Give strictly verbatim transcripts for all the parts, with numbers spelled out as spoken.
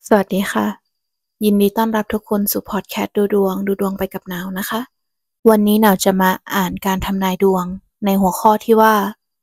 สวัสดีค่ะยินดีต้อนรับทุกคนสู่พอดแคสต์ดูดวงดูดวงไปกับหนาวนะคะวันนี้หนาวจะมาอ่านการทำนายดวงในหัวข้อที่ว่า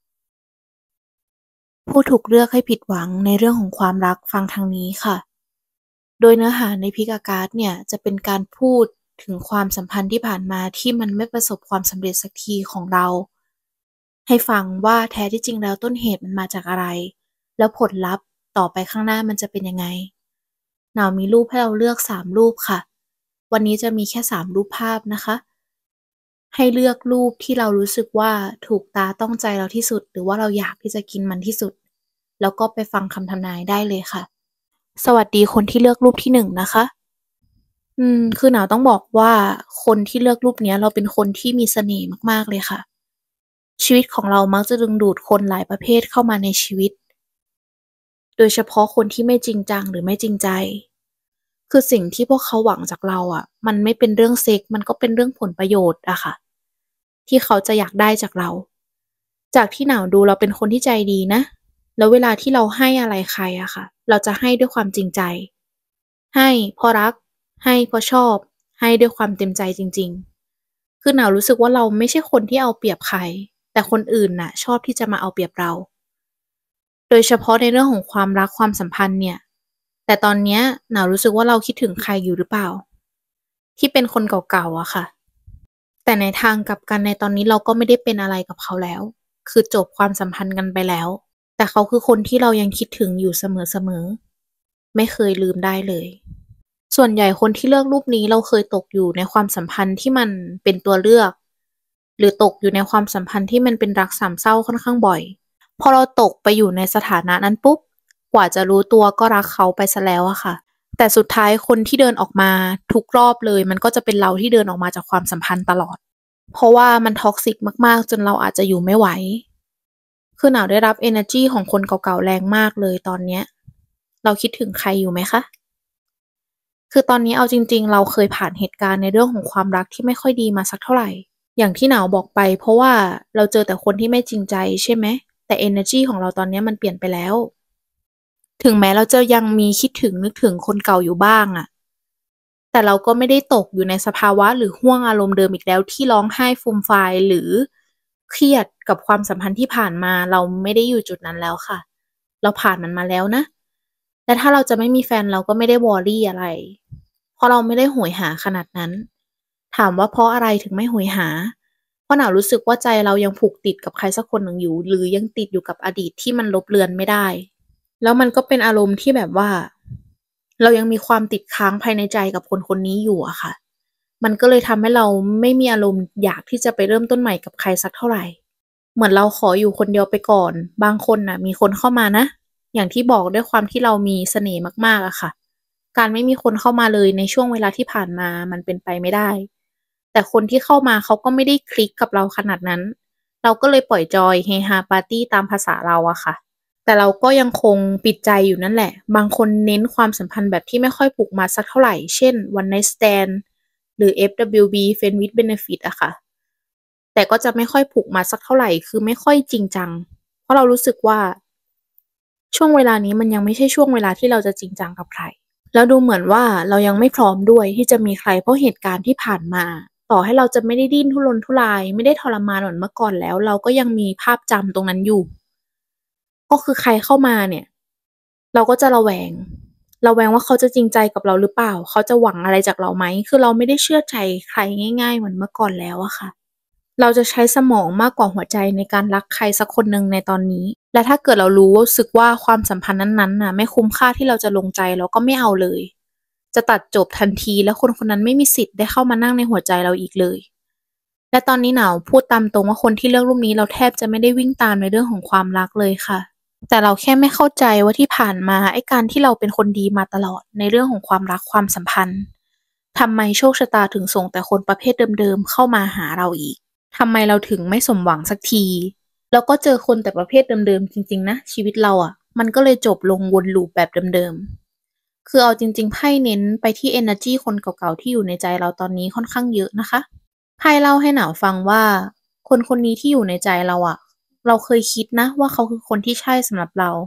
ผู้ถูกเลือกให้ผิดหวังในเรื่องของความรักฟังทางนี้ค่ะโดยเนื้อหาในพิกาการ์ดเนี่ยจะเป็นการพูดถึงความสัมพันธ์ที่ผ่านมาที่มันไม่ประสบความสำเร็จสักทีของเราให้ฟังว่าแท้ที่จริงแล้วต้นเหตุมันมาจากอะไรแล้วผลลัพธ์ต่อไปข้างหน้ามันจะเป็นยังไง หนาวมีรูปให้เราเลือกสามรูปค่ะ วันนี้จะมีแค่สามรูปภาพนะคะ ให้เลือกรูปที่เรารู้สึกว่าถูกตาต้องใจเราที่สุดหรือว่าเราอยากที่จะกินมันที่สุด แล้วก็ไปฟังคำทำนายได้เลยค่ะ สวัสดีคนที่เลือกรูปที่หนึ่งนะคะ อืม คือหนาวต้องบอกว่าคนที่เลือกรูปเนี้ยเราเป็นคนที่มีเสน่ห์มากๆเลยค่ะ ชีวิตของเรามักจะดึงดูดคนหลายประเภทเข้ามาในชีวิต โดยเฉพาะคนที่ไม่จริงจังหรือไม่จริงใจ คือสิ่งที่พวกเขาหวังจากเราอะมันไม่เป็นเรื่องเซ็กมันก็เป็นเรื่องผลประโยชน์อะค่ะที่เขาจะอยากได้จากเราจากที่หนาวดูเราเป็นคนที่ใจดีนะแล้วเวลาที่เราให้อะไรใครอะค่ะเราจะให้ด้วยความจริงใจให้เพราะรักให้เพราะชอบให้ด้วยความเต็มใจจริงๆคือหนาวรู้สึกว่าเราไม่ใช่คนที่เอาเปรียบใครแต่คนอื่นน่ะชอบที่จะมาเอาเปรียบเราโดยเฉพาะในเรื่องของความรักความสัมพันธ์เนี่ย แต่ตอนเนี้ยหนาวรู้สึกว่าเราคิดถึงใครอยู่หรือเปล่าที่เป็นคนเก่าๆอะค่ะแต่ในทางกลับกันในตอนนี้เราก็ไม่ได้เป็นอะไรกับเขาแล้วคือจบความสัมพันธ์กันไปแล้วแต่เขาคือคนที่เรายังคิดถึงอยู่เสมอๆไม่เคยลืมได้เลยส่วนใหญ่คนที่เลือกรูปนี้เราเคยตกอยู่ในความสัมพันธ์ที่มันเป็นตัวเลือกหรือตกอยู่ในความสัมพันธ์ที่มันเป็นรักสามเศร้าค่อนข้างบ่อยพอเราตกไปอยู่ในสถานะนั้นปุ๊บกว่าจะรู้ตัวก็รักเขาไปซะแล้วอะค่ะ แต่สุดท้ายคนที่เดินออกมาทุกรอบเลยมันก็จะเป็นเราที่เดินออกมาจากความสัมพันธ์ตลอดเพราะว่ามัน toxic มากๆจนเราอาจจะอยู่ไม่ไหวคือหนาวได้รับ energy ของคนเก่าๆแรงมากเลยตอนเนี้ยเราคิดถึงใครอยู่ไหมคะคือตอนนี้เอาจริงๆเราเคยผ่านเหตุการณ์ในเรื่องของความรักที่ไม่ค่อยดีมาสักเท่าไหร่อย่างที่หนาวบอกไปเพราะว่าเราเจอแต่คนที่ไม่จริงใจใช่ไหมแต่ energy ของเราตอนนี้มันเปลี่ยนไปแล้วถึงแม้เราจะยังมีคิดถึงนึกถึงคนเก่าอยู่บ้างอะ แต่เราก็ไม่ได้ตกอยู่ในสภาวะหรือห้วงอารมณ์เดิมอีกแล้วที่ร้องไห้ฟูมฟายหรือเครียดกับความสัมพันธ์ที่ผ่านมาเราไม่ได้อยู่จุดนั้นแล้วค่ะเราผ่านมันมาแล้วนะและถ้าเราจะไม่มีแฟนเราก็ไม่ได้ worry อะไรเพราะเราไม่ได้โหยหาขนาดนั้นถามว่าเพราะอะไรถึงไม่โหยหาเพราะหนาวรู้สึกว่าใจเรายังผูกติดกับใครสักคนหนึ่งอยู่หรือยังติดอยู่กับอดีตที่มันลบเลือนไม่ได้แล้วมันก็เป็นอารมณ์ที่แบบว่า เรายังมีความติดค้างภายในใจกับคนคนนี้อยู่อะค่ะ มันก็เลยทำให้เราไม่มีอารมณ์อยากที่จะไปเริ่มต้นใหม่กับใครสักเท่าไหร่เหมือนเราขออยู่คนเดียวไปก่อน บางคนน่ะมีคนเข้ามานะ อย่างที่บอกด้วยความที่เรามีเสน่ห์มากๆอะค่ะการไม่มีคนเข้ามาเลยในช่วงเวลาที่ผ่านมามันเป็นไปไม่ได้ แต่คนที่เข้ามาเขาก็ไม่ได้คลิกกับเราขนาดนั้น เราก็เลยปล่อยจอยเฮฮาปาร์ตีตามภาษาเราอะค่ะ แต่เราก็ยังคงปิดใจอยู่นั่นแหละ บางคนเน้นความสัมพันธ์แบบที่ไม่ค่อยผูกมัดสักเท่าไหร่ เช่น one night stand หรือ เอฟ ดับเบิลยู บี Friend with Benefit อะค่ะ แต่ก็จะไม่ค่อยผูกมัดสักเท่าไหร่ คือไม่ค่อยจริงจัง เพราะเรารู้สึกว่าช่วงเวลานี้มันยังไม่ใช่ช่วงเวลาที่เราจะจริงจังกับใคร แล้วดูเหมือนว่าเรายังไม่พร้อมด้วยที่จะมีใครเพราะเหตุการณ์ที่ผ่านมา ต่อให้เราจะไม่ได้ดิ้นทุรนทุรายไม่ได้ทรมานเหมือนเมื่อก่อนแล้ว เราก็ยังมีภาพจำตรงนั้นอยู่ ก็คือใครเข้ามาเนี่ยเราก็จะระแวงระแวงว่าเขาจะจริงใจกับเราหรือเปล่าเขาจะหวังอะไรจากเราไหมคือเราไม่ได้เชื่อใจใครง่ายๆเหมือนเมื่อก่อนแล้วอะค่ะเราจะใช้สมองมากกว่าหัวใจในการรักใครสักคนหนึ่งในตอนนี้และถ้าเกิดเรารู้สึกว่าความสัมพันธ์นั้นๆน่ะไม่คุ้มค่าที่เราจะลงใจเราก็ไม่เอาเลยจะตัดจบทันทีและคนคนนั้นไม่มีสิทธิ์ได้เข้ามานั่งในหัวใจเราอีกเลยและตอนนี้หนาวพูดตามตรงว่าคนที่เลือกรูปนี้เราแทบจะไม่ได้วิ่งตามในเรื่องของความรักเลยค่ะ แต่เราแค่ไม่เข้าใจว่าที่ผ่านมาไอ้การที่เราเป็นคนดีมาตลอดในเรื่องของความรักความสัมพันธ์ทำไมโชคชะตาถึงส่งแต่คนประเภทเดิมๆเข้ามาหาเราอีกทำไมเราถึงไม่สมหวังสักทีแล้วก็เจอคนแต่ประเภทเดิมๆจริงๆนะชีวิตเราอ่ะมันก็เลยจบลงวนลูปแบบเดิมๆคือเอาจริงๆไพ่เน้นไปที่ energy คนเก่าๆที่อยู่ในใจเราตอนนี้ค่อนข้างเยอะนะคะไพ่เล่าให้หนาวฟังว่าคนคนนี้ที่อยู่ในใจเราอ่ะ เราเคยคิดนะว่าเขาคือคนที่ใช่สำหรับเรา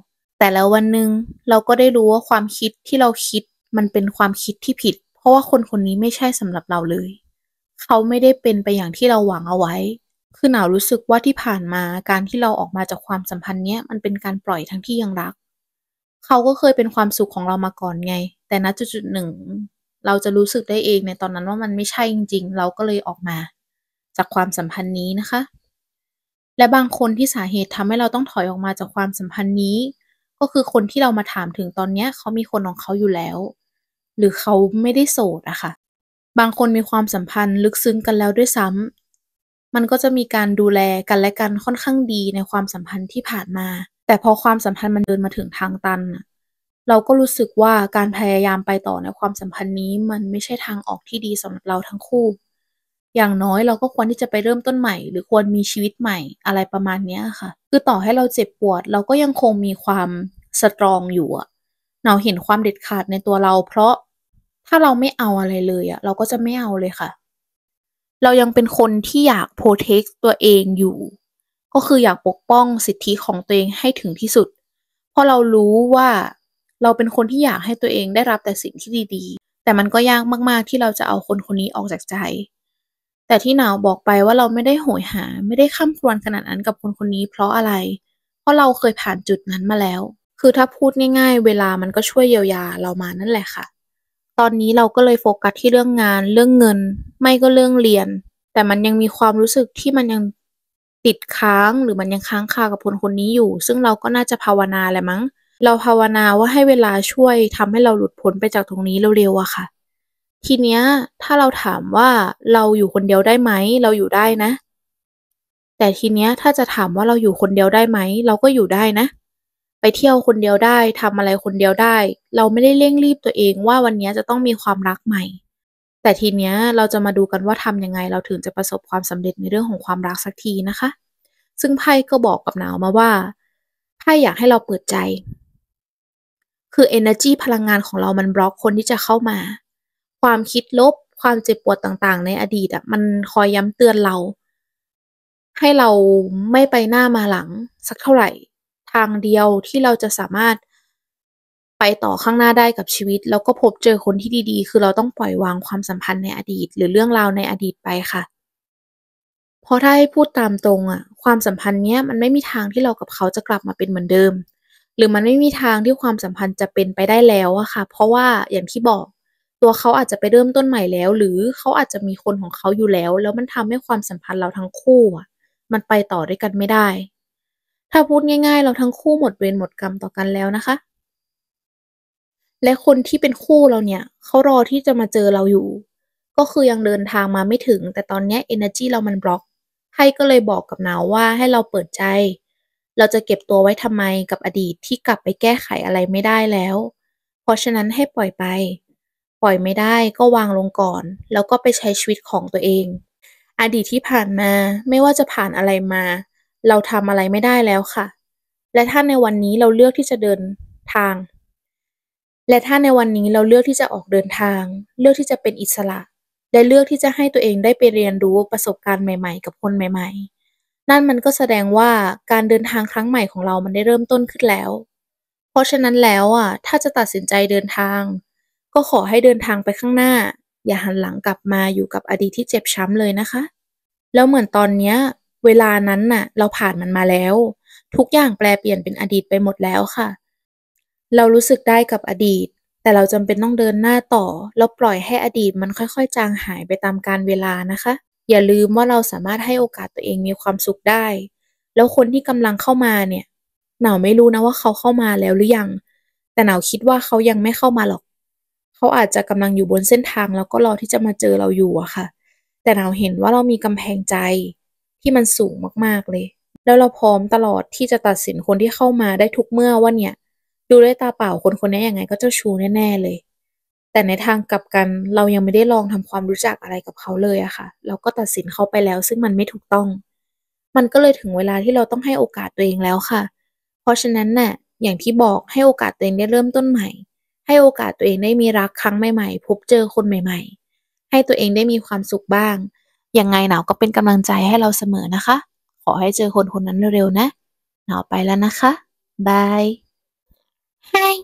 แต่แล้ววันหนึ่งเราก็ได้รู้ว่าความคิดที่เราคิดมันเป็นความคิดที่ผิดเพราะว่าคนคนนี้ไม่ใช่สำหรับเราเลยเขาไม่ได้เป็นไปอย่างที่เราหวังเอาไว้คือหนาวรู้สึกว่าที่ผ่านมาการที่เราออกมาจากความสัมพันธ์เนี้ยมันเป็นการปล่อยทั้งที่ยังรักเขาก็เคยเป็นความสุขของเรามาก่อนไงแต่ณจุดๆหนึ่งเราจะรู้สึกได้เองในตอนนั้นว่ามันไม่ใช่จริงๆเราก็เลยออกมาจากความสัมพันธ์นี้นะคะและบางคนที่สาเหตุทำให้เราต้องถอยออกมาจากความสัมพันธ์นี้ก็คือคนที่เรามาถามถึงตอนเนี้ยเขามีคนของเขาอยู่แล้วหรือเขาไม่ได้โสดอะค่ะบางคนมีความสัมพันธ์ลึกซึ้งกันแล้วด้วยซ้ำมันก็จะมีการดูแลกันและกันค่อนข้างดีในความสัมพันธ์ที่ผ่านมาแต่พอความสัมพันธ์มันเดินมาถึงทางตันน่ะเราก็รู้สึกว่าการพยายามไปต่อในความสัมพันธ์นี้มันไม่ใช่ทางออกที่ดีสำหรับเราทั้งคู่อย่างน้อยเราก็ควรที่จะไปเริ่มต้นใหม่หรือควรมีชีวิตใหม่อะไรประมาณเนี้ยค่ะคือต่อให้เราเจ็บปวดเราก็ยังคงมีความสตรองอยู่อะเราเห็นความเด็ดขาดในตัวเราเพราะถ้าเราไม่เอาอะไรเลยอะเราก็จะไม่เอาเลยค่ะเรายังเป็นคนที่อยากโพรเทกต์ตัวเองอยู่ก็คืออยากปกป้องสิทธิของตัวเองให้ถึงที่สุดเพราะเรารู้ว่าเราเป็นคนที่อยากให้ตัวเองได้รับแต่สิ่งที่ดีๆแต่มันก็ยากมากๆที่เราจะเอาคนคนนี้ออกจากใจแต่ที่หนาวบอกไปว่าเราไม่ได้โหยหาไม่ได้คร่ำครวญขนาดนั้นกับคนคนนี้เพราะอะไรเพราะเราเคยผ่านจุดนั้นมาแล้วคือถ้าพูดง่ายๆเวลามันก็ช่วยเยียวยาเรามานั่นแหละค่ะตอนนี้เราก็เลยโฟกัสที่เรื่องงานเรื่องเงินไม่ก็เรื่องเรียนแต่มันยังมีความรู้สึกที่มันยังติดค้างหรือมันยังค้างคากับคนคนนี้อยู่ซึ่งเราก็น่าจะภาวนาแหละมั้งเราภาวนาว่าให้เวลาช่วยทำให้เราหลุดพ้นไปจากตรงนี้เร็วๆอะค่ะทีเนี้ยถ้าเราถามว่าเราอยู่คนเดียวได้ไหมเราอยู่ได้นะแต่ทีเนี้ยถ้าจะถามว่าเราอยู่คนเดียวได้ไหมเราก็อยู่ได้นะไปเที่ยวคนเดียวได้ทำอะไรคนเดียวได้เราไม่ได้เร่งรีบตัวเองว่าวันเนี้ยจะต้องมีความรักใหม่แต่ทีเนี้ยเราจะมาดูกันว่าทำยังไงเราถึงจะประสบความสำเร็จในเรื่องของความรักสักทีนะคะซึ่งไพ่ก็บอกกับหนาวมาว่าไพ่อยากให้เราเปิดใจคือเอเนอร์จีพลังงานของเรามันบล็อกคนที่จะเข้ามาความคิดลบความเจ็บปวดต่างๆในอดีตอะมันคอยย้ำเตือนเราให้เราไม่ไปหน้ามาหลังสักเท่าไรทางเดียวที่เราจะสามารถไปต่อข้างหน้าได้กับชีวิตแล้วก็พบเจอคนที่ดีๆคือเราต้องปล่อยวางความสัมพันธ์ในอดีตหรือเรื่องราวในอดีตไปค่ะเพราะถ้าให้พูดตามตรงอะความสัมพันธ์เนี้ยมันไม่มีทางที่เรากับเขาจะกลับมาเป็นเหมือนเดิมหรือมันไม่มีทางที่ความสัมพันธ์จะเป็นไปได้แล้วอะค่ะเพราะว่าอย่างที่บอกตัวเขาอาจจะไปเริ่มต้นใหม่แล้วหรือเขาอาจจะมีคนของเขาอยู่แล้วแล้วมันทำให้ความสัมพันธ์เราทั้งคู่อะมันไปต่อด้วยกันไม่ได้ถ้าพูดง่ายๆเราทั้งคู่หมดเวรหมดกรรมต่อกันแล้วนะคะ และคนที่เป็นคู่เราเนี่ยเขารอที่จะมาเจอเราอยู่ก็คือยังเดินทางมาไม่ถึงแต่ตอนเนี้ยเอเนอร์จีเรามันบล็อกไพ่ก็เลยบอกกับหนาวว่าให้เราเปิดใจเราจะเก็บตัวไว้ทำไมกับอดีตที่กลับไปแก้ไขอะไรไม่ได้แล้วเพราะฉะนั้นให้ปล่อยไปปล่อยไม่ได้ก็วางลงก่อนแล้วก็ไปใช้ชีวิตของตัวเองอดีตที่ผ่านมาไม่ว่าจะผ่านอะไรมาเราทำอะไรไม่ได้แล้วค่ะและถ้าในวันนี้เราเลือกที่จะเดินทาง และถ้าในวันนี้เราเลือกที่จะออกเดินทางเลือกที่จะเป็นอิสระและเลือกที่จะให้ตัวเองได้ไปเรียนรู้ประสบการณ์ใหม่ๆกับคนใหม่ๆนั่นมันก็แสดงว่าการเดินทางครั้งใหม่ของเรามันได้เริ่มต้นขึ้นแล้วเพราะฉะนั้นแล้วอะถ้าจะตัดสินใจเดินทางก็ขอให้เดินทางไปข้างหน้าอย่าหันหลังกลับมาอยู่กับอดีตที่เจ็บช้ำเลยนะคะแล้วเหมือนตอนเนี้ยเวลานั้นน่ะเราผ่านมันมาแล้วทุกอย่างแปลเปลี่ยนเป็นอดีตไปหมดแล้วค่ะ เรารู้สึกได้กับอดีตแต่เราจำเป็นต้องเดินหน้าต่อแล้วปล่อยให้อดีตมันค่อยๆจางหายไปตามกาลเวลานะคะอย่าลืมว่าเราสามารถให้โอกาสตัวเองมีความสุขได้แล้วคนที่กำลังเข้ามาเนี่ยหนาวไม่รู้นะว่าเขาเข้ามาแล้วหรือยังแต่หนาวคิดว่าเขายังไม่เข้ามาหรอกเขาอาจจะกำลังอยู่บนเส้นทางแล้วก็รอที่จะมาเจอเราอยู่อะค่ะแต่หนาวเห็นว่าเรามีกำแพงใจที่มันสูงมากๆเลยแล้วเราพร้อมตลอดที่จะตัดสินคนที่เข้ามาได้ทุกเมื่อว่าเนี่ย ดูด้วยตาเปล่าคนคนนี้ยังไงก็เจ้าชู้แน่ๆเลยแต่ในทางกลับกันเรายังไม่ได้ลองทำความรู้จักอะไรกับเขาเลยอะค่ะเราก็ตัดสินเขาไปแล้วซึ่งมันไม่ถูกต้องมันก็เลยถึงเวลาที่เราต้องให้โอกาสตัวเองแล้วค่ะเพราะฉะนั้นน่ะอย่างที่บอกให้โอกาสตัวเองได้เริ่มต้นใหม่ให้โอกาสตัวเองได้มีรักครั้งใหม่ๆพบเจอคนใหม่ๆให้ตัวเองได้มีความสุขบ้างยังไงหนาวก็เป็นกำลังใจให้เราเสมอนะคะขอให้เจอคนคนนั้นเร็วๆนะหนาวไปแล้วนะคะบาย Hi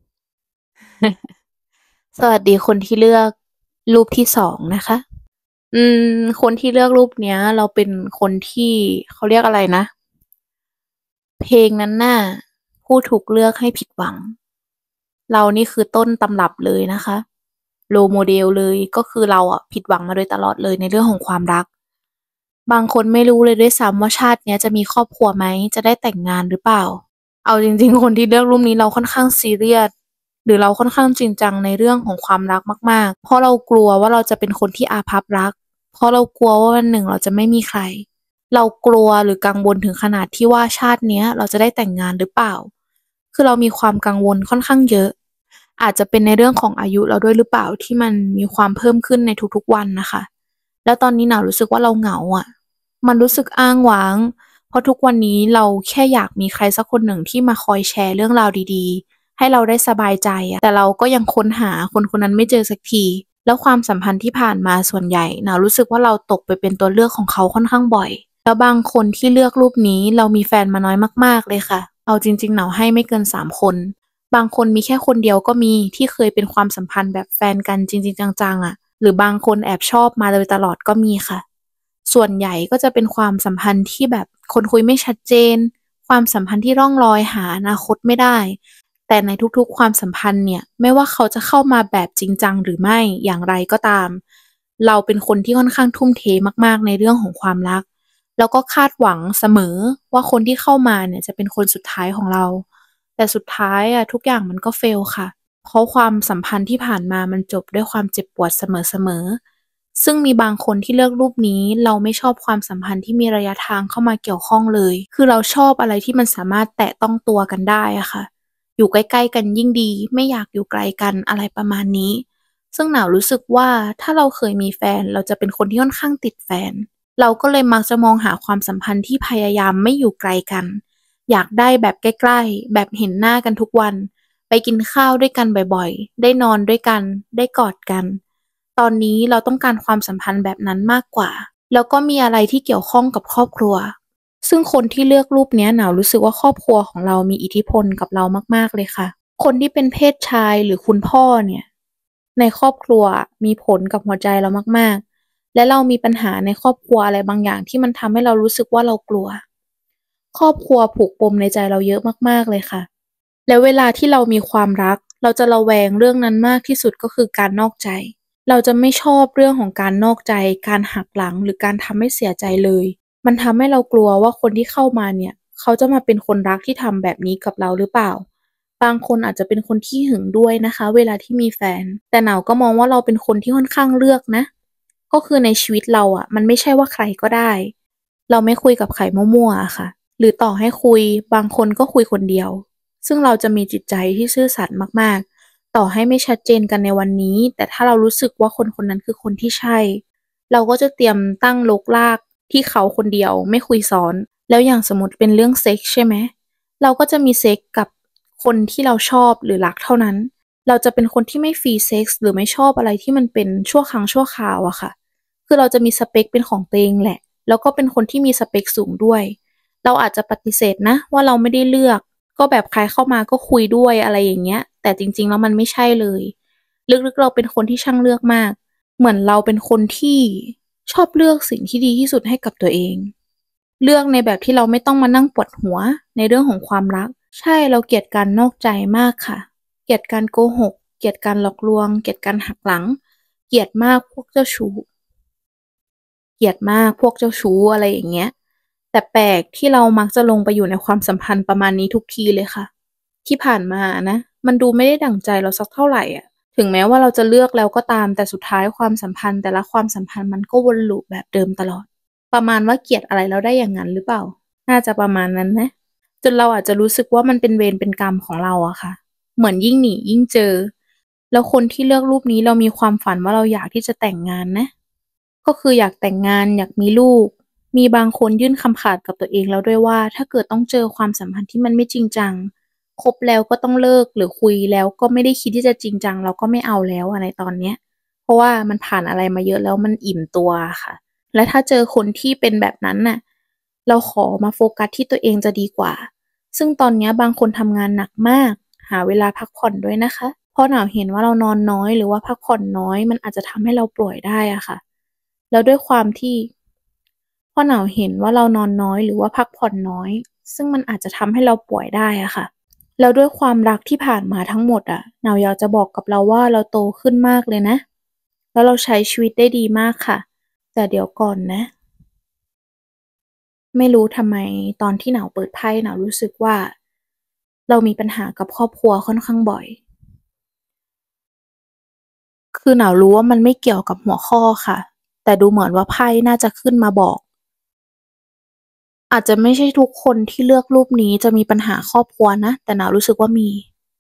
สวัสดีคนที่เลือกรูปที่สองนะคะ อืม คนที่เลือกรูปเนี้ย เราเป็นคนที่เขาเรียกอะไรนะ เพลงนั้นน่ะ ผู้ถูกเลือกให้ผิดหวัง เรานี่คือต้นตำรับเลยนะคะ role model เลย ก็คือเราอะผิดหวังมาโดยตลอดเลยในเรื่องของความรัก บางคนไม่รู้เลยด้วยซ้ำว่าชาติเนี้ยจะมีครอบครัวไหม จะได้แต่งงานหรือเปล่า เอาจริง ๆ คนที่เลือกรูปนี้เราค่อนข้างซีเรียส หรือเราค่อนข้างจริงจังในเรื่องของความรักมาก ๆ เพราะเรากลัวว่าเราจะเป็นคนที่อาภัพรัก เพราะเรากลัวว่าวันหนึ่งเราจะไม่มีใคร เรากลัวหรือกังวลถึงขนาดที่ว่าชาติเนี้ยเราจะได้แต่งงานหรือเปล่า คือเรามีความกังวลค่อนข้างเยอะ อาจจะเป็นในเรื่องของอายุเราด้วยหรือเปล่าที่มันมีความเพิ่มขึ้นในทุก ๆ วันน่ะค่ะ แล้วตอนนี้หนาวรู้สึกว่าเราเหงาอะ มันรู้สึกอ้างว้าง เพราะทุกวันนี้เราแค่อยากมีใครสักคนหนึ่งที่มาคอยแชร์เรื่องราวดี ๆ ให้เราได้สบายใจอะ แต่เราก็ยังค้นหาคนคนนั้นไม่เจอสักที แล้วความสัมพันธ์ที่ผ่านมาส่วนใหญ่หนาวรู้สึกว่าเราตกไปเป็นตัวเลือกของเขาค่อนข้างบ่อย แล้วบางคนที่เลือกรูปนี้เรามีแฟนมาน้อยมาก ๆ เลยค่ะ เอาจริง ๆ หนาวให้ไม่เกิน สาม คน บางคนมีแค่คนเดียวก็มีที่เคยเป็นความสัมพันธ์แบบแฟนกันจริง ๆ จัง ๆ อะ หรือบางคนแอบชอบมาโดยตลอดก็มีค่ะ ส่วนใหญ่ก็จะเป็นความสัมพันธ์ที่แบบคนคุยไม่ชัดเจน ความสัมพันธ์ที่ร่องรอยหาอนาคตไม่ได้ แต่ในทุก ๆ ความสัมพันธ์เนี่ย ไม่ว่าเขาจะเข้ามาแบบจริงจังหรือไม่อย่างไรก็ตาม เราเป็นคนที่ค่อนข้างทุ่มเทมาก ๆ ในเรื่องของความรัก แล้วก็คาดหวังเสมอว่าคนที่เข้ามาเนี่ยจะเป็นคนสุดท้ายของเรา แต่สุดท้ายอะทุกอย่างมันก็ fail ค่ะ เพราะความสัมพันธ์ที่ผ่านมามันจบด้วยความเจ็บปวดเสมอ ๆ ซึ่งมีบางคนที่เลือกรูปนี้ เราไม่ชอบความสัมพันธ์ที่มีระยะทางเข้ามาเกี่ยวข้องเลย คือเราชอบอะไรที่มันสามารถแตะต้องตัวกันได้อะค่ะ อยู่ใกล้ ๆ กันยิ่งดี ไม่อยากอยู่ไกลกัน อะไรประมาณนี้ ซึ่งหนาวรู้สึกว่าถ้าเราเคยมีแฟนเราจะเป็นคนที่ค่อนข้างติดแฟน เราก็เลยมักจะมองหาความสัมพันธ์ที่พยายามไม่อยู่ไกลกัน อยากได้แบบใกล้ ๆ แบบเห็นหน้ากันทุกวัน ไปกินข้าวด้วยกันบ่อย ๆ ได้นอนด้วยกัน ได้กอดกัน ตอนนี้เราต้องการความสัมพันธ์แบบนั้นมากกว่า แล้วก็มีอะไรที่เกี่ยวข้องกับครอบครัว ซึ่งคนที่เลือกรูปเนี้ยหนาวรู้สึกว่าครอบครัวของเรามีอิทธิพลกับเรามาก ๆ เลยค่ะ คนที่เป็นเพศชายหรือคุณพ่อเนี่ย ในครอบครัวอะมีผลกับหัวใจเรามาก ๆ และเรามีปัญหาในครอบครัวอะไรบางอย่างที่มันทำให้เรารู้สึกว่าเรากลัว ครอบครัวผูกปมในใจเราเยอะมาก ๆ เลยค่ะ แล้วเวลาที่เรามีความรักเราจะระแวงเรื่องนั้นมากที่สุด ก็คือการนอกใจ เราจะไม่ชอบเรื่องของการนอกใจ การหักหลัง หรือการทำให้เสียใจเลย มันทำให้เรากลัวว่าคนที่เข้ามาเนี่ยเขาจะมาเป็นคนรักที่ทำแบบนี้กับเราหรือเปล่า บางคนอาจจะเป็นคนขี้หึงด้วยนะคะเวลาที่มีแฟน แต่หนาวก็มองว่าเราเป็นคนที่ค่อนข้างเลือกนะ ก็คือในชีวิตเราอะมันไม่ใช่ว่าใครก็ได้ เราไม่คุยกับใครมั่ว ๆ อะค่ะ หรือต่อให้คุยบางคนก็คุยคนเดียว ซึ่งเราจะมีจิตใจที่ซื่อสัตย์มาก ๆ ต่อให้ไม่ชัดเจนกันในวันนี้ แต่ถ้าเรารู้สึกว่าคนคนนั้นคือคนที่ใช่ เราก็จะเตรียมตั้งรกรากที่เขาคนเดียวไม่คุยซ้อน แล้วอย่างสมมุติเป็นเรื่องเซ็กส์ใช่ไหม เราก็จะมีเซ็กส์กับคนที่เราชอบหรือรักเท่านั้น เราจะเป็นคนที่ไม่ฟรีเซ็กส์หรือไม่ชอบอะไรที่มันเป็นชั่วครั้งชั่วคราวอะค่ะ คือเราจะมีสเปกเป็นของตัวเองแหละ แล้วก็เป็นคนที่มีสเปกสูงด้วย เราอาจจะปฏิเสธนะว่าเราไม่ได้เลือก ก็แบบใครเข้ามาก็คุยด้วย อะไรอย่างเงี้ย แต่จริง ๆ แล้วมันไม่ใช่เลย ลึก ๆ เราเป็นคนที่ช่างเลือกมาก เหมือนเราเป็นคนที่ชอบเลือกสิ่งที่ดีที่สุดให้กับตัวเอง เลือกในแบบที่เราไม่ต้องมานั่งปวดหัวในเรื่องของความรัก ใช่ เราเกลียดการนอกใจมากค่ะ เกลียดการโกหก เกลียดการหลอกลวง เกลียดการหักหลัง เกลียดมากพวกเจ้าชู้ เกลียดมากพวกเจ้าชู้ อะไรอย่างเงี้ย แต่แปลกที่เรามักจะลงไปอยู่ในความสัมพันธ์ประมาณนี้ทุกทีเลยค่ะ ที่ผ่านมาอะนะ มันดูไม่ได้ดั่งใจเราสักเท่าไรอะ ถึงแม้ว่าเราจะเลือกแล้วก็ตาม แต่สุดท้ายความสัมพันธ์แต่ละความสัมพันธ์มันก็วน loop แบบเดิมตลอด ประมาณว่าเกลียดอะไรแล้วได้อย่างงั้นหรือเปล่า น่าจะประมาณนั้นนะ จนเราอาจจะรู้สึกว่ามันเป็นเวรเป็นกรรมของเราอะค่ะ เหมือนยิ่งหนียิ่งเจอ แล้วคนที่เลือกรูปนี้เรามีความฝันว่าเราอยากที่จะแต่งงานนะ ก็คืออยากแต่งงาน อยากมีลูก มีบางคนยื่นคำขาดกับตัวเองแล้วด้วยว่า ถ้าเกิดต้องเจอความสัมพันธ์ที่มันไม่จริงจัง คบแล้วก็ต้องเลิก หรือคุยแล้วก็ไม่ได้คิดที่จะจริงจัง เราก็ไม่เอาแล้วอะในตอนเนี้ย เพราะว่ามันผ่านอะไรมาเยอะแล้วมันอิ่มตัวอะค่ะ และถ้าเจอคนที่เป็นแบบนั้นน่ะ เราขอมาโฟกัสที่ตัวเองจะดีกว่า ซึ่งตอนเนี้ยบางคนทำงานหนักมากหาเวลาพักผ่อนด้วยนะคะเพราะหนาวเห็นว่าเรานอนน้อยหรือว่าพักผ่อนน้อยมันอาจจะทำให้เราป่วยได้อะค่ะแล้วด้วยความที่เพราะหนาวเห็นว่าเรานอนน้อยหรือว่าพักผ่อนน้อยซึ่งมันอาจจะทำให้เราป่วยได้อะค่ะแล้วด้วยความรักที่ผ่านมาทั้งหมดอะหนาวอยากจะบอกกับเราว่าเราโตขึ้นมากเลยนะแล้วเราใช้ชีวิตได้ดีมากค่ะแต่เดี๋ยวก่อนนะไม่รู้ทำไมตอนที่หนาวเปิดไพ่หนาวรู้สึกว่าเรามีปัญหากับครอบครัวค่อนข้างบ่อยคือหนาวรู้ว่ามันไม่เกี่ยวกับหัวข้อค่ะแต่ดูเหมือนว่าไพ่น่าจะขึ้นมาบอกอาจจะไม่ใช่ทุกคนที่เลือกรูปนี้จะมีปัญหาครอบครัวนะแต่หนาวรู้สึกว่ามี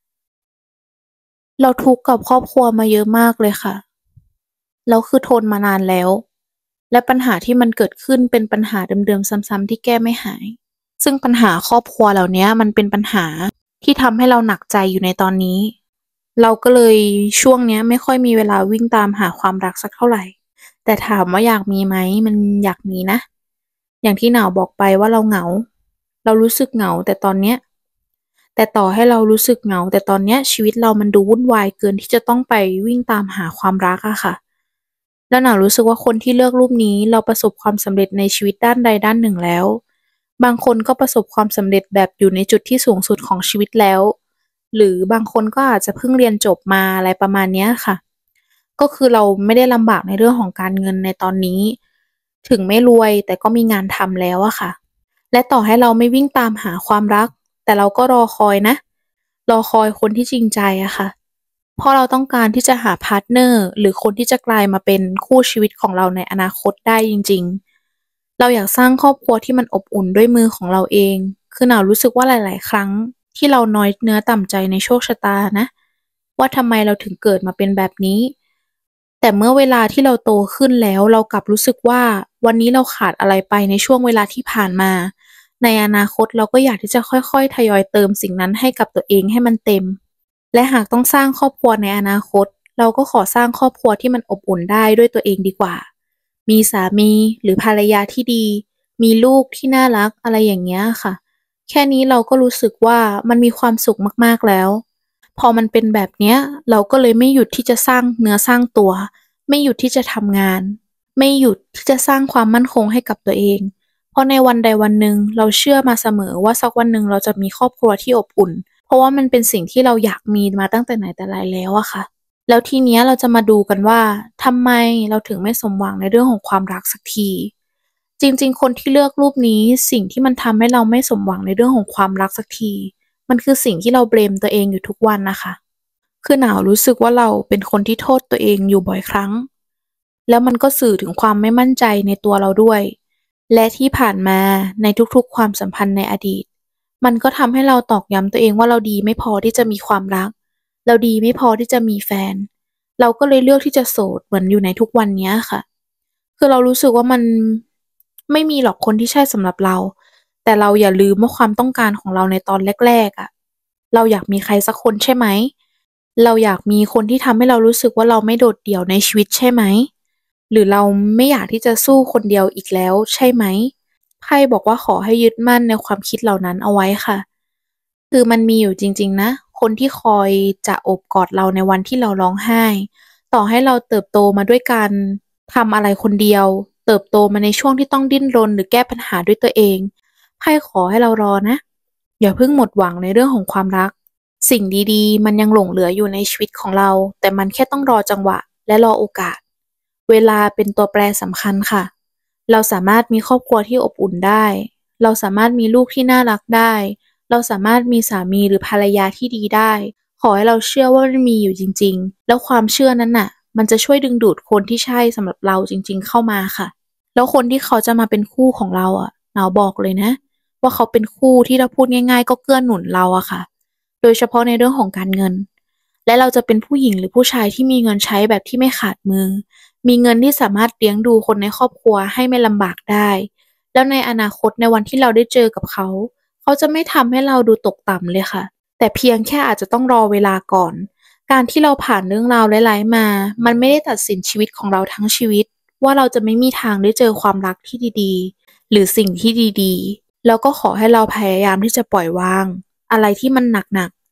เราทุกข์กับครอบครัวมาเยอะมากเลยค่ะแล้วคือทนมานานแล้วและปัญหาที่มันเกิดขึ้นเป็นปัญหาเดิมๆซ้ำๆที่แก้ไม่หายซึ่งปัญหาครอบครัวเหล่านี้มันเป็นปัญหาที่ทำให้เราหนักใจอยู่ในตอนนี้เราก็เลยช่วงเนี้ยไม่ค่อยมีเวลาวิ่งตามหาความรักสักเท่าไหร่แต่ถามว่าอยากมีไหมมันอยากมีนะอย่างที่หนาวบอกไปว่าเราเหงาเรารู้สึกเหงาแต่ตอนเนี้ยแต่ต่อให้เรารู้สึกเหงาแต่ตอนเนี้ยชีวิตเรามันดูวุ่นวายเกินที่จะต้องไปวิ่งตามหาความรักอะค่ะแล้วหนาวรู้สึกว่าคนที่เลือกรูปนี้เราประสบความสำเร็จในชีวิตด้านใดด้านหนึ่งแล้วบางคนก็ประสบความสำเร็จแบบอยู่ในจุดที่สูงสุดของชีวิตแล้วหรือบางคนก็อาจจะเพิ่งเรียนจบมาอะไรประมาณเนี้ยค่ะก็คือเราไม่ได้ลำบากในเรื่องของการเงินในตอนนี้ถึงไม่รวยแต่ก็มีงานทำแล้วอะค่ะและต่อให้เราไม่วิ่งตามหาความรักแต่เราก็รอคอยนะรอคอยคนที่จริงใจอะค่ะเพราะเราต้องการที่จะหาพาร์ตเนอร์หรือคนที่จะกลายมาเป็นคู่ชีวิตของเราในอนาคตได้จริงๆเราอยากสร้างครอบครัวที่มันอบอุ่นด้วยมือของเราเองคือหนาวรู้สึกว่าหลายๆครั้งที่เราน้อยเนื้อต่ำใจในโชคชะตานะว่าทำไมเราถึงเกิดมาเป็นแบบนี้แต่เมื่อเวลาที่เราโตขึ้นแล้วเรากลับรู้สึกว่าวันนี้เราขาดอะไรไปในช่วงเวลาที่ผ่านมาในอนาคตเราก็อยากที่จะค่อยๆทยอยเติมสิ่งนั้นให้กับตัวเองให้มันเต็มและหากต้องสร้างครอบครัวในอนาคตเราก็ขอสร้างครอบครัวที่มันอบอุ่นได้ด้วยตัวเองดีกว่ามีสามีหรือภรรยาที่ดีมีลูกที่น่ารักอะไรอย่างเงี้ยค่ะแค่นี้เราก็รู้สึกว่ามันมีความสุขมากๆแล้ว พอมันเป็นแบบเนี้ยเราก็เลยไม่หยุดที่จะสร้างเนื้อสร้างตัวไม่หยุดที่จะทำงานไม่หยุดที่จะสร้างความมั่นคงให้กับตัวเองเพราะในวันใดวันหนึ่งเราเชื่อมาเสมอว่าสักวันหนึ่งเราจะมีครอบครัวที่อบอุ่นเพราะว่ามันเป็นสิ่งที่เราอยากมีมาตั้งแต่ไหนแต่ไรแล้วอะค่ะแล้วทีเนี้ยเราจะมาดูกันว่าทำไมเราถึงไม่สมหวังในเรื่องของความรักสักทีจริงๆคนที่เลือกรูปนี้สิ่งที่มันทำให้เราไม่สมหวังในเรื่องของความรักสักทีมันคือสิ่งที่เราเบลมตัวเองอยู่ทุกวันนะคะ คือหนาวรู้สึกว่าเราเป็นคนที่โทษตัวเองอยู่บ่อยครั้ง แล้วมันก็สื่อถึงความไม่มั่นใจในตัวเราด้วย และที่ผ่านมาในทุกๆความสัมพันธ์ในอดีต มันก็ทำให้เราตอกย้ำตัวเองว่าเราดีไม่พอที่จะมีความรัก เราดีไม่พอที่จะมีแฟน เราก็เลยเลือกที่จะโสดเหมือนอยู่ในทุกวันเนี้ยค่ะ คือเรารู้สึกว่ามันไม่มีหรอกคนที่ใช่สำหรับเรา แต่เราอย่าลืมว่าความต้องการของเราในตอนแรกๆอะเราอยากมีใครสักคนใช่ไหม เราอยากมีคนที่ทำให้เรารู้สึกว่าเราไม่โดดเดี่ยวในชีวิตใช่ไหม หรือเราไม่อยากที่จะสู้คนเดียวอีกแล้วใช่ไหมไพ่บอกว่าขอให้ยึดมั่นในความคิดเหล่านั้นเอาไว้ค่ะ คือมันมีอยู่จริงๆนะคนที่คอยจะโอบกอดเราในวันที่เราร้องไห้ต่อให้เราเติบโตมาด้วยการทำอะไรคนเดียวเติบโตมาในช่วงที่ต้องดิ้นรนหรือแก้ปัญหาด้วยตัวเองไพ่ขอให้เรารอนะอย่าเพิ่งหมดหวังในเรื่องของความรักสิ่งดีๆมันยังหลงเหลืออยู่ในชีวิตของเราแต่มันแค่ต้องรอจังหวะและรอโอกาสเวลาเป็นตัวแปรสำคัญค่ะเราสามารถมีครอบครัวที่อบอุ่นได้เราสามารถมีลูกที่น่ารักได้ เราสามารถมีสามีหรือภรรยาที่ดีได้ ขอให้เราเชื่อว่ามันมีอยู่จริงๆ แล้วความเชื่อนั้นน่ะมันจะช่วยดึงดูดคนที่ใช่สำหรับเราจริงๆเข้ามาค่ะ แล้วคนที่เขาจะมาเป็นคู่ของเราอ่ะหนาวบอกเลยนะว่าเขาเป็นคู่ที่เราพูดง่ายๆก็เกื้อหนุนเราอะค่ะ โดยเฉพาะในเรื่องของการเงิน และเราจะเป็นผู้หญิงหรือผู้ชายที่มีเงินใช้แบบที่ไม่ขาดมือ มีเงินที่สามารถเลี้ยงดูคนในครอบครัวให้ไม่ลำบากได้ แล้วในอนาคตในวันที่เราได้เจอกับเขา เขาจะไม่ทำให้เราดูตกต่ำเลยค่ะ แต่เพียงแค่อาจจะต้องรอเวลาก่อน การที่เราผ่านเรื่องราวร้ายๆมา มันไม่ได้ตัดสินชีวิตของเราทั้งชีวิตว่าเราจะไม่มีทางได้เจอความรักที่ดีๆหรือสิ่งที่ดีๆแล้วก็ขอให้เราพยายามที่จะปล่อยวางอะไรที่มันหนัก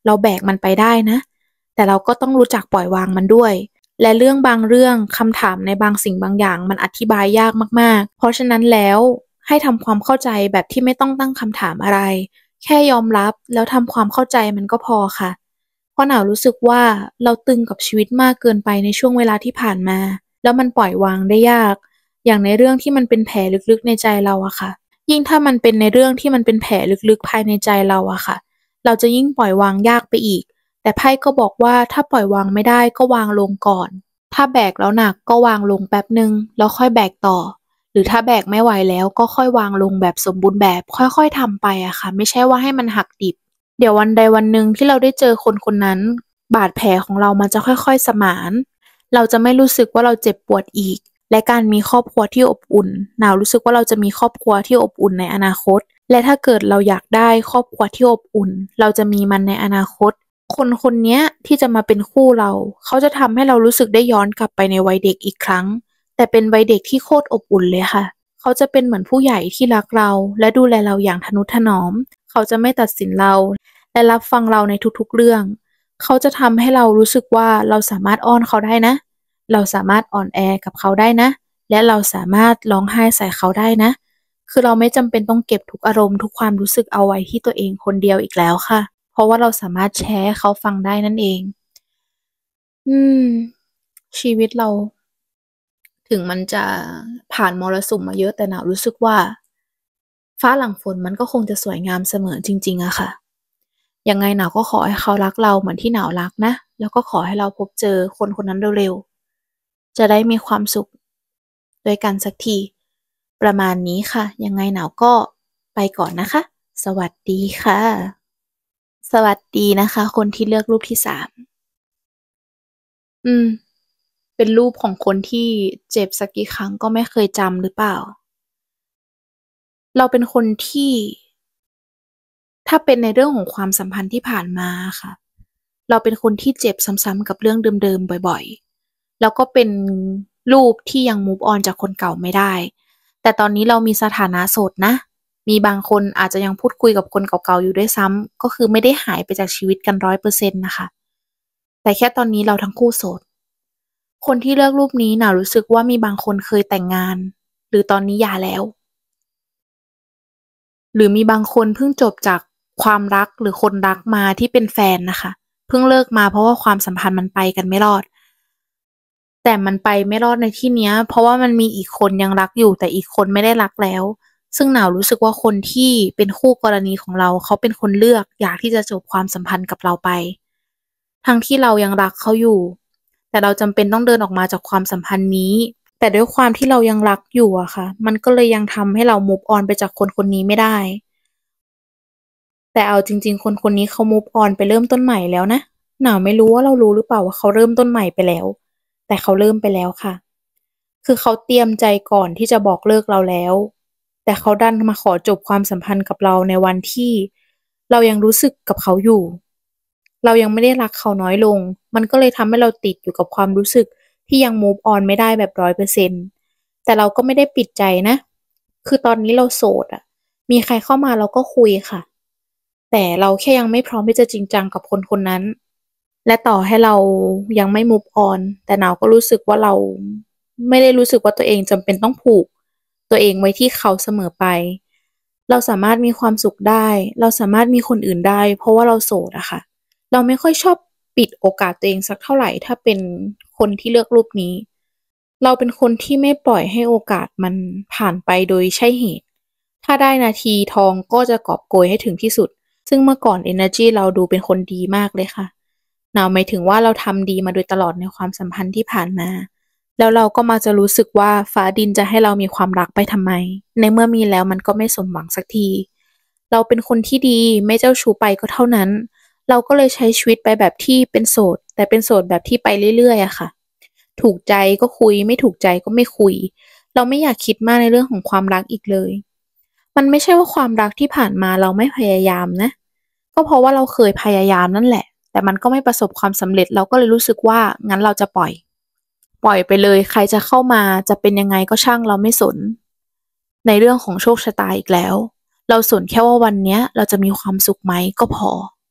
เราแบกมันไปได้นะแต่เราก็ต้องรู้จักปล่อยวางมันด้วยและเรื่องบางเรื่องคำถามในบางสิ่งบางอย่างมันอธิบายยากมากๆเพราะฉะนั้นแล้วให้ทำความเข้าใจแบบที่ไม่ต้องตั้งคำถามอะไรแค่ยอมรับแล้วทำความเข้าใจมันก็พอค่ะเพราะหนาวรู้สึกว่าเราตึงกับชีวิตมากเกินไปในช่วงเวลาที่ผ่านมาแล้วมันปล่อยวางได้ยากอย่างในเรื่องที่มันเป็นแผลลึกๆในใจเราอะค่ะยิ่งถ้ามันเป็นในเรื่องที่มันเป็นแผลลึกๆภายในใจเราอะค่ะเราจะยิ่งปล่อยวางยากไปอีกแต่ไพ่ก็บอกว่าถ้าปล่อยวางไม่ได้ก็วางลงก่อนถ้าแบกแล้วหนักก็วางลงแป๊บนึงแล้วค่อยแบกต่อหรือถ้าแบกไม่ไหวแล้วก็ค่อยวางลงแบบสมบูรณ์แบบค่อยๆทำไปอะค่ะไม่ใช่ว่าให้มันหักดิบเดี๋ยววันใดวันหนึ่งที่เราได้เจอคนคนนั้นบาดแผลของเรามันจะค่อยๆสมานเราจะไม่รู้สึกว่าเราเจ็บปวดอีกและการมีครอบครัวที่อบอุ่นหนาวรู้สึกว่าเราจะมีครอบครัวที่อบอุ่นในอนาคตและถ้าเกิดเราอยากได้ครอบครัวที่อบอุ่นเราจะมีมันในอนาคตคนคนนี้ที่จะมาเป็นคู่เราเขาจะทำให้เรารู้สึกได้ย้อนกลับไปในวัยเด็กอีกครั้งแต่เป็นวัยเด็กที่โคตรอบอุ่นเลยค่ะเขาจะเป็นเหมือนผู้ใหญ่ที่รักเราและดูแลเราอย่างทนุถนอมเขาจะไม่ตัดสินเราและรับฟังเราในทุกๆเรื่องเขาจะทำให้เรารู้สึกว่าเราสามารถอ้อนเขาได้นะเราสามารถอ่อนแอกับเขาได้นะและเราสามารถร้องไห้ใส่เขาได้นะคือเราไม่จำเป็นต้องเก็บทุกอารมณ์ทุกความรู้สึกเอาไว้ที่ตัวเองคนเดียวอีกแล้วค่ะเพราะว่าเราสามารถแชร์ให้เขาฟังได้นั่นเองอืมชีวิตเราถึงมันจะผ่านมรสุมมาเยอะแต่หนาวรู้สึกว่าฟ้าหลังฝนมันก็คงจะสวยงามเสมอจริงๆอะค่ะยังไงหนาวก็ขอให้เขารักเราเหมือนที่หนาวรักนะแล้วก็ขอให้เราพบเจอคนคนนั้นเร็วๆจะได้มีความสุขด้วยกันสักทีประมาณนี้ค่ะยังไงหนาวก็ไปก่อนนะคะสวัสดีค่ะสวัสดีนะคะคนที่เลือกรูปที่สามอืมเป็นรูปของคนที่เจ็บสักกี่ครั้งก็ไม่เคยจำหรือเปล่าเราเป็นคนที่ถ้าเป็นในเรื่องของความสัมพันธ์ที่ผ่านมาค่ะเราเป็นคนที่เจ็บซ้ำๆกับเรื่องเดิมๆบ่อยๆแล้วก็เป็นรูปที่ยัง move on จากคนเก่าไม่ได้แต่ตอนนี้เรามีสถานะโสดนะมีบางคนอาจจะยังพูดคุยกับคนเก่าๆอยู่ด้วยซ้ำก็คือไม่ได้หายไปจากชีวิตกัน ร้อยเปอร์เซ็นต์ นะคะแต่แค่ตอนนี้เราทั้งคู่โสด คนที่เลือกรูปนี้น่ะรู้สึกว่ามีบางคนเคยแต่งงานหรือตอนนี้หย่าแล้วหรือมีบางคนเพิ่งจบจากความรักหรือคนรักมาที่เป็นแฟนนะคะเพิ่งเลิกมาเพราะว่าความสัมพันธ์มันไปกันไม่รอดแต่มันไปไม่รอดในที่เนี้ยเพราะว่ามันมีอีกคนยังรักอยู่แต่อีกคนไม่ได้รักแล้วซึ่งหนาวรู้สึกว่าคนที่เป็นคู่กรณีของเราเขาเป็นคนเลือกอยากที่จะจบความสัมพันธ์กับเราไปทั้งที่เรายังรักเขาอยู่แต่เราจำเป็นต้องเดินออกมาจากความสัมพันธ์นี้แต่ด้วยความที่เรายังรักอยู่อะค่ะมันก็เลยยังทำให้เรา move on ไปจากคนคนนี้ไม่ได้แต่เอาจริงๆคนคนนี้เขา move on ไปเริ่มต้นใหม่แล้วนะหนาวไม่รู้ว่าเรารู้หรือเปล่าว่าเขาเริ่มต้นใหม่ไปแล้วแต่เขาเริ่มไปแล้วค่ะคือเขาเตรียมใจก่อนที่จะบอกเลิกเราแล้วแต่เขาดันมาขอจบความสัมพันธ์กับเราในวันที่เรายังรู้สึกกับเขาอยู่เรายังไม่ได้รักเขาน้อยลงมันก็เลยทำให้เราติดอยู่กับความรู้สึกที่ยัง move on ไม่ได้แบบ ร้อยเปอร์เซ็นต์ แต่เราก็ไม่ได้ปิดใจนะคือตอนนี้เราโสดอะมีใครเข้ามาเราก็คุยค่ะแต่เราแค่ยังไม่พร้อมที่จะจริงจังกับคนคนนั้นและต่อให้เรายังไม่ move on แต่หนาวก็รู้สึกว่าเราไม่ได้รู้สึกว่าตัวเองจำเป็นต้องผูกตัวเองไว้ที่เขาเสมอไปเราสามารถมีความสุขได้เราสามารถมีคนอื่นได้เพราะว่าเราโสดอะค่ะเราไม่ค่อยชอบปิดโอกาสตัวเองสักเท่าไหร่ถ้าเป็นคนที่เลือกรูปนี้เราเป็นคนที่ไม่ปล่อยให้โอกาสมันผ่านไปโดยใช่เหตุถ้าได้นาทีทองก็จะกอบโกยให้ถึงที่สุดซึ่งเมื่อก่อน energy เราดูเป็นคนดีมากเลยค่ะหนาวหมายถึงว่าเราทำดีมาโดยตลอดในความสัมพันธ์ที่ผ่านมาแล้วเราก็มาจะรู้สึกว่าฟ้าดินจะให้เรามีความรักไปทำไมในเมื่อมีแล้วมันก็ไม่สมหวังสักทีเราเป็นคนที่ดีไม่เจ้าชู้ไปก็เท่านั้นเราก็เลยใช้ชีวิตไปแบบที่เป็นโสดแต่เป็นโสดแบบที่ไปเรื่อยๆอะค่ะถูกใจก็คุยไม่ถูกใจก็ไม่คุยเราไม่อยากคิดมากในเรื่องของความรักอีกเลยมันไม่ใช่ว่าความรักที่ผ่านมาเราไม่พยายามนะก็เพราะว่าเราเคยพยายามนั่นแหละแต่มันก็ไม่ประสบความสำเร็จเราก็เลยรู้สึกว่างั้นเราจะปล่อยปล่อยไปเลยใครจะเข้ามาจะเป็นยังไงก็ช่างเราไม่สนในเรื่องของโชคชะตาอีกแล้วเราสนแค่ว่าวันเนี้ยเราจะมีความสุขไหมก็พอ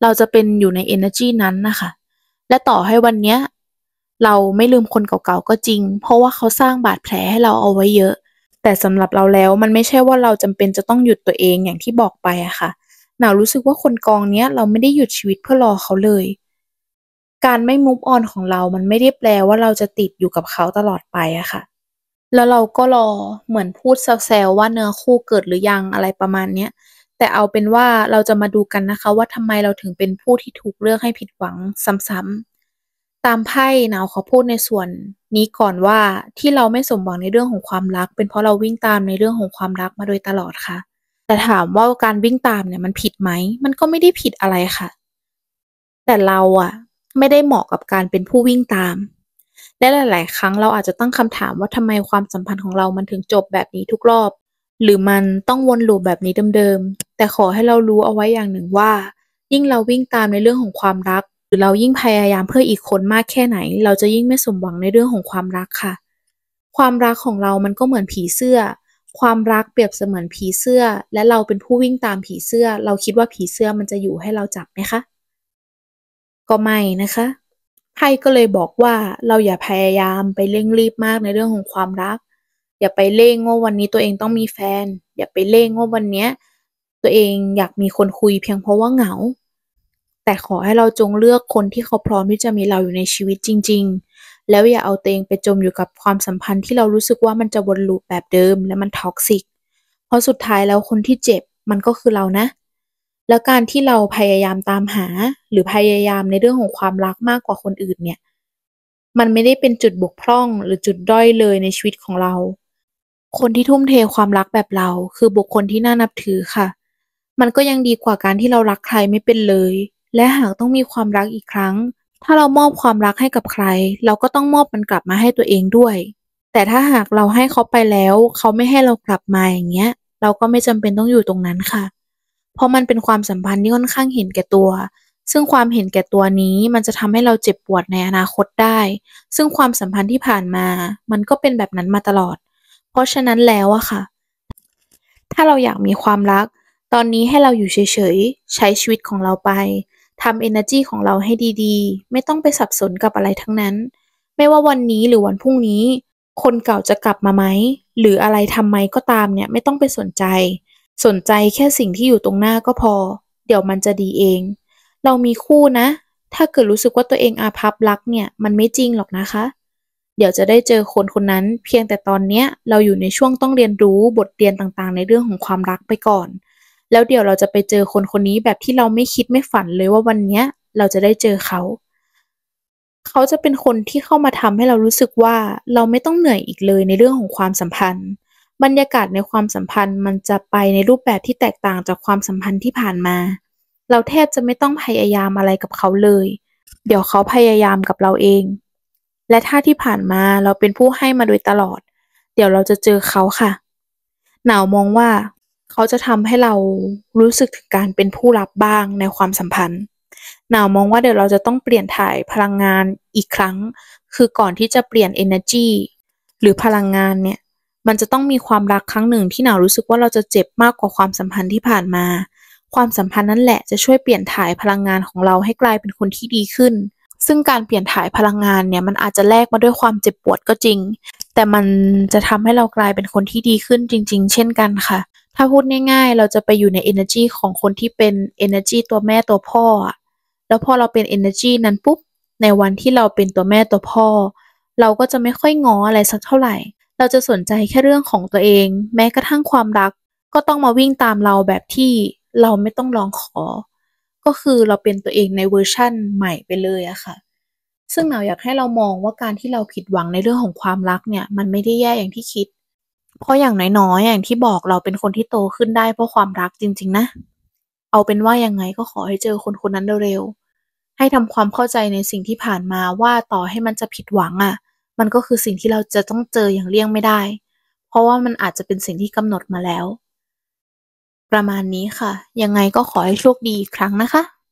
เราจะเป็นอยู่ใน energy นั้นนะคะและต่อให้วันเนี้ยเราไม่ลืมคนเก่าๆก็จริงเพราะว่าเขาสร้างบาดแผลให้เราเอาไว้เยอะแต่สำหรับเราแล้วมันไม่ใช่ว่าเราจำเป็นจะต้องหยุดตัวเองอย่างที่บอกไปอะค่ะหนาวรู้สึกว่าคนกองเนี้ยเราไม่ได้หยุดชีวิตเพื่อรอเขาเลยการไม่ move on ของเรามันไม่ได้แปลว่าเราจะติดอยู่กับเขาตลอดไปอะค่ะแล้วเราก็รอเหมือนพูดแซวๆว่าเนื้อคู่เกิดหรือยังอะไรประมาณเนี้ยแต่เอาเป็นว่าเราจะมาดูกันนะคะว่าทำไมเราถึงเป็นผู้ที่ถูกเลือกให้ผิดหวังซ้ำๆตามไพ่หนาวขอพูดในส่วนนี้ก่อนว่าที่เราไม่สมหวังในเรื่องของความรักเป็นเพราะเราวิ่งตามในเรื่องของความรักมาโดยตลอดค่ะแต่ถามว่าการวิ่งตามเนี่ยมันผิดไหมมันก็ไม่ได้ผิดอะไรค่ะแต่เราอะไม่ได้เหมาะกับการเป็นผู้วิ่งตามและหลายๆครั้งเราอาจจะตั้งคำถามว่าทำไมความสัมพันธ์ของเรามันถึงจบแบบนี้ทุกรอบหรือมันต้องวนลูปแบบนี้เดิมๆแต่ขอให้เรารู้เอาไว้อย่างหนึ่งว่ายิ่งเราวิ่งตามในเรื่องของความรักหรือเรายิ่งพยายามเพื่ออีกคนมากแค่ไหนเราจะยิ่งไม่สมหวังในเรื่องของความรักค่ะความรักของเรามันก็เหมือนผีเสื้อความรักเปรียบเสมือนผีเสื้อและเราเป็นผู้วิ่งตามผีเสื้อเราคิดว่าผีเสื้อมันจะอยู่ให้เราจับไหมคะก็ไม่นะคะไพ่ก็เลยบอกว่าเราอย่าพยายามไปเร่งรีบมากในเรื่องของความรักอย่าไปเร่งว่าวันนี้ตัวเองต้องมีแฟนอย่าไปเร่งว่าวันเนี้ยตัวเองอยากมีคนคุยเพียงเพราะว่าเหงาแต่ขอให้เราจงเลือกคนที่เขาพร้อมที่จะมีเราอยู่ในชีวิตจริงๆแล้วอย่าเอาตัวเองไปจมอยู่กับความสัมพันธ์ที่เรารู้สึกว่ามันจะวนลูปแบบเดิมและมันท็อกซิกเพราะสุดท้ายแล้วคนที่เจ็บมันก็คือเรานะแล้วการที่เราพยายามตามหาหรือพยายามในเรื่องของความรักมากกว่าคนอื่นเนี่ยมันไม่ได้เป็นจุดบกพร่องหรือจุดด้อยเลยในชีวิตของเราคนที่ทุ่มเทความรักแบบเราคือบุคคลที่น่านับถือค่ะมันก็ยังดีกว่าการที่เรารักใครไม่เป็นเลยและหากต้องมีความรักอีกครั้งถ้าเรามอบความรักให้กับใครเราก็ต้องมอบมันกลับมาให้ตัวเองด้วยแต่ถ้าหากเราให้เขาไปแล้วเขาไม่ให้เรากลับมาอย่างเงี้ยเราก็ไม่จำเป็นต้องอยู่ตรงนั้นค่ะ เพราะมันเป็นความสัมพันธ์ที่ค่อนข้างเห็นแก่ตัว ซึ่งความเห็นแก่ตัวนี้มันจะทำให้เราเจ็บปวดในอนาคตได้ ซึ่งความสัมพันธ์ที่ผ่านมามันก็เป็นแบบนั้นมาตลอด เพราะฉะนั้นแล้วอะค่ะ ถ้าเราอยากมีความรัก ตอนนี้ให้เราอยู่เฉยๆ ใช้ชีวิตของเราไป ทำ energy ของเราให้ดีๆ ไม่ต้องไปสับสนกับอะไรทั้งนั้น ไม่ว่าวันนี้หรือวันพรุ่งนี้ คนเก่าจะกลับมาไหม หรืออะไรทำไมก็ตามเนี่ยไม่ต้องไปสนใจ สนใจแค่สิ่งที่อยู่ตรงหน้าก็พอ เดี๋ยวมันจะดีเอง เรามีคู่นะ ถ้าเกิดรู้สึกว่าตัวเองอาภัพรักเนี่ยมันไม่จริงหรอกนะคะ เดี๋ยวจะได้เจอคนคนนั้นเพียงแต่ตอนเนี้ยเราอยู่ในช่วงต้องเรียนรู้บทเรียนต่างๆในเรื่องของความรักไปก่อนแล้วเดี๋ยวเราจะไปเจอคนคนนี้แบบที่เราไม่คิดไม่ฝันเลยว่าวันเนี้ยเราจะได้เจอเขาเขาจะเป็นคนที่เข้ามาทำให้เรารู้สึกว่าเราไม่ต้องเหนื่อยอีกเลยในเรื่องของความสัมพันธ์บรรยากาศในความสัมพันธ์มันจะไปในรูปแบบที่แตกต่างจากความสัมพันธ์ที่ผ่านมาเราแทบจะไม่ต้องพยายามอะไรกับเขาเลยเดี๋ยวเขาพยายามกับเราเองและถ้าที่ผ่านมาเราเป็นผู้ให้มาโดยตลอดเดี๋ยวเราจะเจอเขาค่ะหนาวมองว่าเขาจะทำให้เรารู้สึกถึงการเป็นผู้รับบ้างในความสัมพันธ์หนาวมองว่าเดี๋ยวเราจะต้องเปลี่ยนถ่ายพลังงานอีกครั้งคือก่อนที่จะเปลี่ยน energy หรือพลังงานเนี่ยมันจะต้องมีความรักครั้งหนึ่งที่หนาวรู้สึกว่าเราจะเจ็บมากกว่าความสัมพันธ์ที่ผ่านมาความสัมพันธ์นั่นแหละจะช่วยเปลี่ยนถ่ายพลังงานของเราให้กลายเป็นคนที่ดีขึ้นซึ่งการเปลี่ยนถ่ายพลังงานเนี่ยมันอาจจะแลกมาด้วยความเจ็บปวดก็จริงแต่มันจะทำให้เรากลายเป็นคนที่ดีขึ้นจริงๆเช่นกันค่ะถ้าพูดง่ายๆเราจะไปอยู่ใน energy ของคนที่เป็น energy ตัวแม่ตัวพ่ออะแล้วพอเราเป็น energy นั้นปุ๊บในวันที่เราเป็นตัวแม่ตัวพ่อเราก็จะไม่ค่อยง้ออะไรสักเท่าไหร่เราจะสนใจแค่เรื่องของตัวเองแม้กระทั่งความรักก็ต้องมาวิ่งตามเราแบบที่เราไม่ต้องร้องขอก็คือเราเป็นตัวเองในเวอร์ชั่นใหม่ไปเลยอะค่ะซึ่งหนาวอยากให้เรามองว่าการที่เราผิดหวังในเรื่องของความรักเนี่ยมันไม่ได้แย่อย่างที่คิดเพราะอย่างน้อยๆอย่างที่บอกเราเป็นคนที่โตขึ้นได้เพราะความรักจริงๆนะเอาเป็นว่ายังไงก็ขอให้เจอคนคนนั้นเร็วๆให้ทำความเข้าใจในสิ่งที่ผ่านมาว่าต่อให้มันจะผิดหวังอะมันก็คือสิ่งที่เราจะต้องเจออย่างเลี่ยงไม่ได้เพราะว่ามันอาจจะเป็นสิ่งที่กำหนดมาแล้วประมาณนี้ค่ะยังไงก็ขอให้โชคดีอีกครั้งนะคะ